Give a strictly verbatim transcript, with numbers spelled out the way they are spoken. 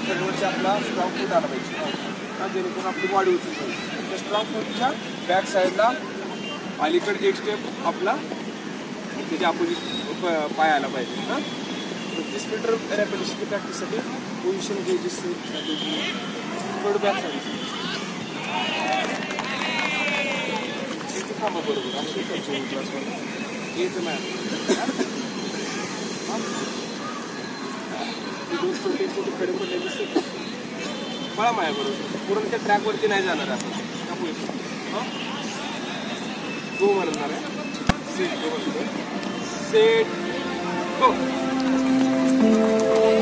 फ्रंटवरती आपला स्ट्रॉंग फूट आला पाहिजे, जेणेकरून आपली बॉडी उचलून पाहिजे. त्या स्ट्रॉंग फूटच्या बॅक साईडला अलीकडे एक स्टेप आपला त्याच्या अपोजिट पाय आला पाहिजे. हां तीस मीटर रॅपिडिटीची प्रॅक्टिससाठी पोझिशन घ्यायची थोडं बॅक साईड थांबा बरोबर असे झूम क्लासवर यायचं मॅम. दोन छोटे छोटे खडे पडले दिसते मला माया बरोबर पूर्ण त्या ट्रॅकवरती नाही जाणार आपण हां गो म्हणणार आहे सेट गो सेट गो.